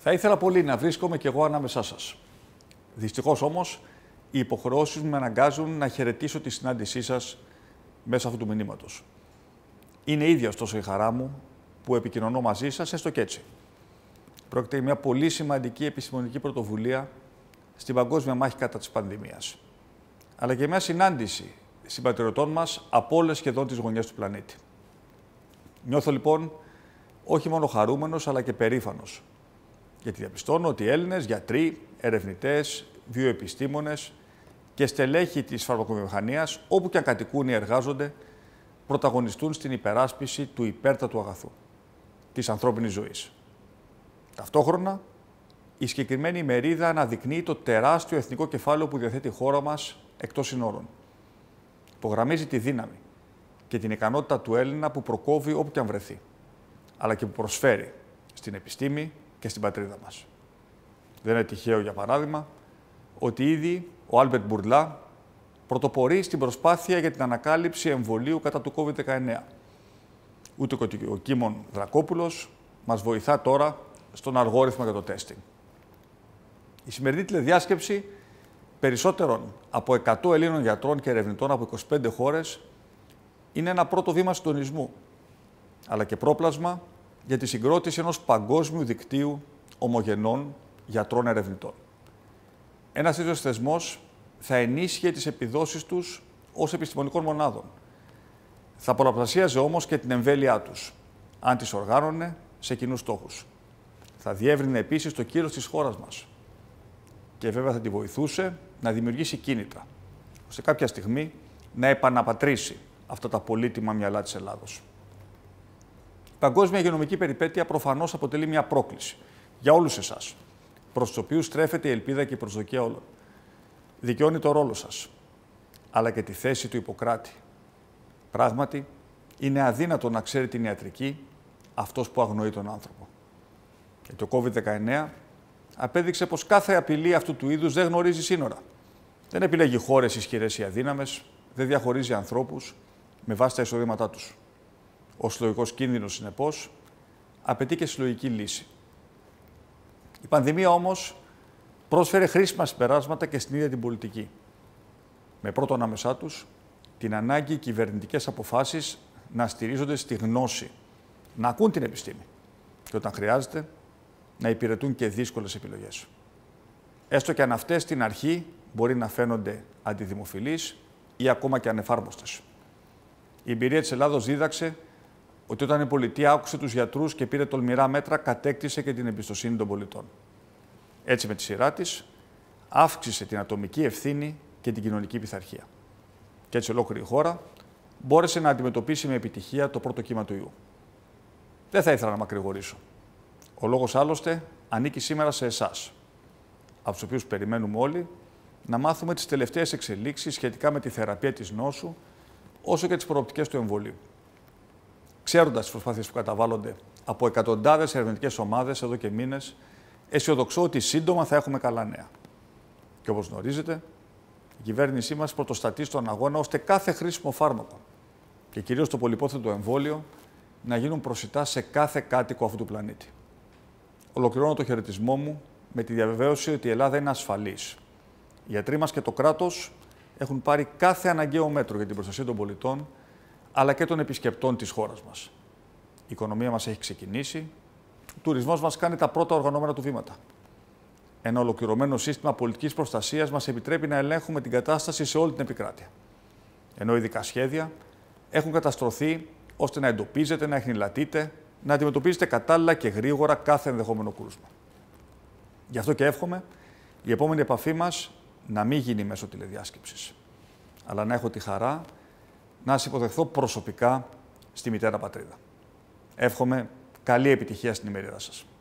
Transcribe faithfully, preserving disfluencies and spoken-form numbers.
Θα ήθελα πολύ να βρίσκομαι κι εγώ ανάμεσά σας. Δυστυχώς όμως, οι υποχρεώσεις μου με αναγκάζουν να χαιρετήσω τη συνάντησή σας μέσω αυτού του μηνύματος. Είναι ίδια ωστόσο η χαρά μου που επικοινωνώ μαζί σας, έστω και έτσι. Πρόκειται για μια πολύ σημαντική επιστημονική πρωτοβουλία στην παγκόσμια μάχη κατά της πανδημίας. Αλλά και μια συνάντηση συμπατριωτών μας από όλες σχεδόν τις γωνιές του πλανήτη. Νιώθω λοιπόν όχι μόνο χαρούμενος, αλλά και περήφανος. Γιατί διαπιστώνω ότι οι Έλληνες γιατροί, ερευνητές, βιοεπιστήμονες και στελέχη της φαρμακοβιομηχανίας, όπου και αν κατοικούν ή εργάζονται, πρωταγωνιστούν στην υπεράσπιση του υπέρτατου αγαθού, της ανθρώπινης ζωής. Ταυτόχρονα, η συγκεκριμένη ημερίδα αναδεικνύει το τεράστιο εθνικό κεφάλαιο που διαθέτει η χώρα μας εκτός συνόρων. Υπογραμμίζει τη δύναμη και την ικανότητα του Έλληνα που προκόβει όπου και αν βρεθεί, αλλά και που προσφέρει στην επιστήμη και στην πατρίδα μας. Δεν είναι τυχαίο, για παράδειγμα, ότι ήδη ο Άλμπερτ Μπουρλά πρωτοπορεί στην προσπάθεια για την ανακάλυψη εμβολίου κατά του κόβιντ δεκαεννέα. Ούτε ο Κίμων Δρακόπουλος μας βοηθά τώρα στον αλγόριθμο για το τέστινγκ. Η σημερινή τηλεδιάσκεψη περισσότερων από εκατό Ελλήνων γιατρών και ερευνητών από είκοσι πέντε χώρες είναι ένα πρώτο βήμα συντονισμού, αλλά και πρόπλασμα για τη συγκρότηση ενός παγκόσμιου δικτύου ομογενών γιατρών ερευνητών. Ένας τέτοιος θεσμός θα ενίσχυε τις επιδόσεις τους ως επιστημονικών μονάδων. Θα πολλαπλασίαζε όμως και την εμβέλειά τους, αν τις οργάνωνε σε κοινούς στόχους. Θα διεύρυνε επίσης το κύρος της χώρας μας και βέβαια θα τη βοηθούσε να δημιουργήσει κίνητρα, ώστε κάποια στιγμή να επαναπατρίσει αυτά τα πολύτιμα μυαλά της Ελλάδος. Η παγκόσμια υγειονομική περιπέτεια προφανώς αποτελεί μια πρόκληση για όλους εσάς, προς τους οποίους στρέφεται η ελπίδα και η προσδοκία όλων. Δικαιώνει το ρόλο σας, αλλά και τη θέση του Ιπποκράτη. Πράγματι, είναι αδύνατο να ξέρει την ιατρική αυτός που αγνοεί τον άνθρωπο. Και το κόβιντ δεκαεννέα απέδειξε πως κάθε απειλή αυτού του είδους δεν γνωρίζει σύνορα. Δεν επιλέγει χώρες ισχυρές ή αδύναμες, δεν διαχωρίζει ανθρώπους με βάση τα εισοδήματά τους. Ο συλλογικός κίνδυνος, συνεπώς, απαιτεί και συλλογική λύση. Η πανδημία όμως πρόσφερε χρήσιμα συμπεράσματα και στην ίδια την πολιτική. Με πρώτο ανάμεσά τους την ανάγκη οι κυβερνητικές αποφάσεις να στηρίζονται στη γνώση, να ακούν την επιστήμη και όταν χρειάζεται να υπηρετούν και δύσκολες επιλογές. Έστω και αν αυτές στην αρχή μπορεί να φαίνονται αντιδημοφιλείς ή ακόμα και ανεφάρμοστες. Η εμπειρία της Ελλάδος δίδαξε ότι όταν η πολιτεία άκουσε τους γιατρούς και πήρε τολμηρά μέτρα, κατέκτησε και την εμπιστοσύνη των πολιτών. Έτσι, με τη σειρά της, αύξησε την ατομική ευθύνη και την κοινωνική πειθαρχία. Και έτσι ολόκληρη η χώρα μπόρεσε να αντιμετωπίσει με επιτυχία το πρώτο κύμα του ιού. Δεν θα ήθελα να μακρηγορήσω. Ο λόγος άλλωστε ανήκει σήμερα σε εσάς, από τους οποίους περιμένουμε όλοι να μάθουμε τις τελευταίες εξελίξεις σχετικά με τη θεραπεία της νόσου, όσο και τις προοπτικές του εμβολίου. Ξέροντας τις προσπάθειες που καταβάλλονται από εκατοντάδες ερευνητικές ομάδες εδώ και μήνες, αισιοδοξώ ότι σύντομα θα έχουμε καλά νέα. Και όπως γνωρίζετε, η κυβέρνησή μας πρωτοστατεί στον αγώνα ώστε κάθε χρήσιμο φάρμακο και κυρίως το πολυπόθετο εμβόλιο να γίνουν προσιτά σε κάθε κάτοικο αυτού του πλανήτη. Ολοκληρώνω το χαιρετισμό μου με τη διαβεβαίωση ότι η Ελλάδα είναι ασφαλής. Οι γιατροί μας και το κράτος έχουν πάρει κάθε αναγκαίο μέτρο για την προστασία των πολιτών, αλλά και των επισκεπτών της χώρας μας. Η οικονομία μας έχει ξεκινήσει, ο τουρισμός μας κάνει τα πρώτα οργανωμένα του βήματα. Ένα ολοκληρωμένο σύστημα πολιτικής προστασίας μας επιτρέπει να ελέγχουμε την κατάσταση σε όλη την επικράτεια. Ενώ ειδικά σχέδια έχουν καταστρωθεί ώστε να εντοπίζετε, να εχνηλατείτε, να αντιμετωπίζετε κατάλληλα και γρήγορα κάθε ενδεχόμενο κρούσμα. Γι' αυτό και εύχομαι η επόμενη επαφή μας να μην γίνει μέσω τηλεδιάσκεψης, αλλά να έχω τη χαρά να σας υποδεχθώ προσωπικά στη μητέρα πατρίδα. Εύχομαι καλή επιτυχία στην ημερίδα σας.